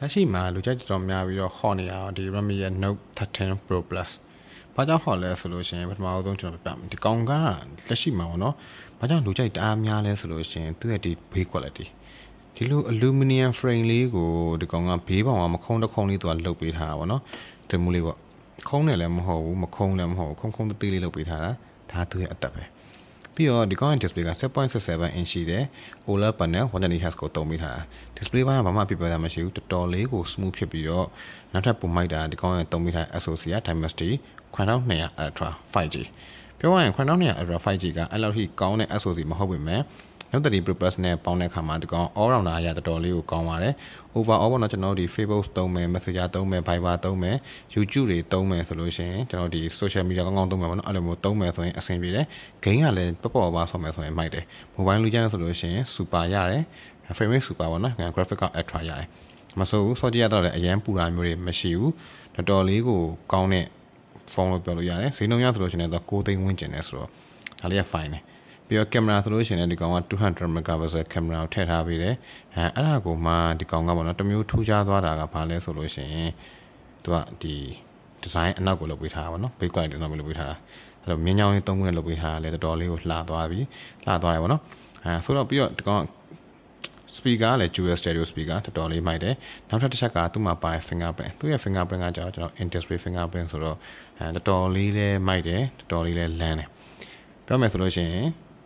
လက်ရှိမှာလူကြိုက်တော်များပြီးတော့ဟော့နေရဒီ Redmi ရဲ့ Note 13 Pro Plus ဘာကြောင့်ဟော့လဲဆိုလို့ရှိရင်ပထမဆုံးကျွန်တော်ပြမယ်ဒီကောင်ကလက်ရှိမှာပေါ့နော်ဘာကြောင့်လူကြိုက်တအားများလဲဆိုလို့ရှိရင်သူ့ရဲ့ဒီ build quality ဒီလို aluminum frame လေးကိုဒီကောင်ကဘေးပေါင်ကမခုံးတစ်ခုံးလေးသူကလုတ်ပေးထားတာပေါ့နော်ဒီမူလေးပေါ့ခုံးတယ်လည်းမဟုတ်ဘူးမခုံးလည်းမဟုတ်ဘူးခုံးသေးလေးလုတ်ပေးထားတာဒါသူ့ရဲ့အသက်ပဲပြီးတော့ဒီကောင်ရဲ့ display က 7.67 inch ရှိတယ် OLED panel 120 Hz ကိုတုံးပေးထားတာ display ပိုင်းကဘာမှပြပြတာမရှိဘူးတော်တော်လေးကို smooth ဖြစ်ပြီးတော့နောက်ထပ်ပုံမိုက်တာဒီကောင်ရဲ့တုံးပေးထား SoC က Dimensity 9200 Ultra 5G ပြောရရင်9200 Ultra 5G ကအဲ့လောက်ထိကောင်းတဲ့ SoC မဟုတ်ပေမဲ့နောက်တစ်ဒီ Pro Plus နဲ့ပေါင်းတဲ့အခါမှာဒီကောင် all rounder အရာတော်တော်လေးကိုကောင်းပါတယ် overall ပေါ့နော်ကျွန်တော်တို့ဒီ Facebook သုံးမယ် Messenger သုံးမယ် Viber သုံးမယ် YouTube တွေသုံးမယ်ဆိုလို့ရှိရင်ကျွန်တော်ဒီ social media ကောင်းကောင်းသုံးမယ်ပေါ့နော်အဲ့လိုမျိုးသုံးမယ်ဆိုရင်အဆင်ပြေတယ် game ကလည်းပေါ့ပါဆော့မယ်ဆိုရင်မိုက်တယ် mobile လူကျန်းဆိုလို့ရှိရင် super ရတယ် frame rate super ပေါ့နော် graphic က extra ရတယ်မဆိုဘူးစောကြည့်ရတော့လည်းအရန်ပူတာမျိုးတွေမရှိဘူးတော်တော်လေးကိုကောင်းတဲ့ဖုန်းလို့ပြောလို့ရတယ်ဈေးနှုန်းရဆိုလို့ရှိရင်တော့6သိန်းဝန်းကျင်နဲ့ဆိုတော့ဒါလေးက fine တယ်ပြီးတော့ကင်မရာဆိုလို့ရှိရင်ဒီကောင်က200 megapixel ကင်မရာကိုထည့်ထားပေးတယ်အဲ့ဒါကိုမှဒီကောင်ကပေါ့နော်တမျိုးထူးခြားသွားတာကဘာလဲဆိုလို့ရှိရင်သူကဒီ design အနောက်ကိုလုပ်ပေးထားတာပေါ့နော် base quality တော့လုပ်ပေးထားတာအဲ့တော့မြင်းချောင်းလေးသုံးခုနဲ့လုပ်ပေးထားတာလေတော်တော်လေးကိုလှသွားပြီလှသွားတယ်ပေါ့နော်ဆိုတော့ပြီးတော့ဒီကောင် speaker ကလည်း dual stereo speaker တော်တော်လေးမိုက်တယ်နောက်ထပ်တစ်ချက်ကသူ့မှာပါတဲ့ fingerprint သူ့ရဲ့ fingerprint ကကျွန်တော် Indisplay fingerprint ဆိုတော့တော်တော်လေးလည်းမိုက်တယ်တော်တော်လေးလည်းလန်းတယ်ပြောမယ်ဆိုလို့ရှိရင်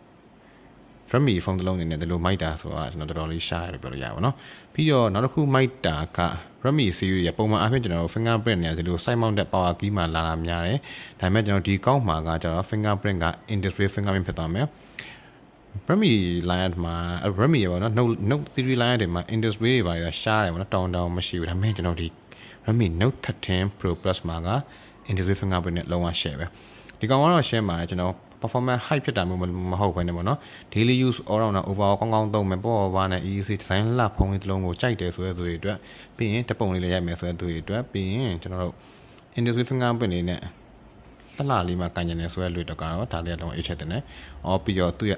Redmi ဖုန်းတစ်လုံးအနေနဲ့ဒီလိုမိုက်တာဆိုတာကျွန်တော်တော်တော်လေးရှားရတယ်ပြောလို့ရပါတော့ပြီးတော့နောက်တစ်ခုမိုက်တာက Redmi series ရပုံမှန်အဖြစ်ကျွန်တော်တို့ fingerprint နဲ့ဒီလို side mounted power key မှာလာတာများတယ်ဒါပေမဲ့ကျွန်တော်ဒီကောက်မှာကကျွန်တော် fingerprint က Indisplay fingerprint ဖြစ်သွားမယ် Redmi line မှာ Redmi ရပါတော့ Note 3 line တွေမှာ Indisplay တွေပါရရှားတယ်ပေါ့နော်တောင်းမရှိဘူးဒါပေမဲ့ကျွန်တော်ဒီ Redmi Note 13 Pro Plus မှာက Indisplay fingerprint နဲ့လုံးဝ share ပဲဒီကောင်ကတော့ share မှာကျွန်တော်performance high ဖြစ်တာမျိုးမဟုတ်ဘဲနဲ့ပေါ့နော် daily use all round overall ကောင်းကောင်းသုံးမယ်ပေါ့ဘာနဲ့ easy design လှဖုံးလေးတစ်လုံးကိုကြိုက်တယ်ဆိုတဲ့သူတွေအတွက်ပြီးရင်တပုံလေးလည်းရိုက်မယ်ဆိုတဲ့သူတွေအတွက်ပြီးရင်ကျွန်တော်တို့ industry fingerprint လေးနဲ့လှလေးမှာကန်ကျင်နေဆိုတဲ့လူတွေကတော့ဒါလေးကတော့အချက်တင်တယ်အော်ပြီးတော့သူ့ရဲ့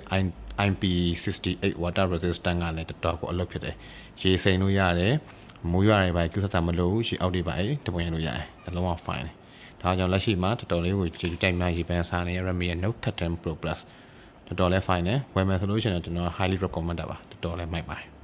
IP68 water resistant ကလည်းတော်တော်ကိုအလုပ်ဖြစ်တယ်ရေစိမ်လို့ရတယ်မိုးရွာတွေပါကျူးဆက်တာမလို့ရှိအောက်တွေပါတပုံရလို့ရတယ်ဒါလုံးဝ fine ဒါကြောင့်လက်ရှိမှာတော်တော်လေးကိုကြည့်ကြိုက်မှရေပန်းစားနေ Redmi ရဲ့ Note 13 Pro Plus တော်တော်လေး fine နဲ့ဝယ်မယ်ဆိုလို့ရှိရင်ကျွန်တော် highly recommend တာပါတော်တော်လေးမိုက်ပါတယ်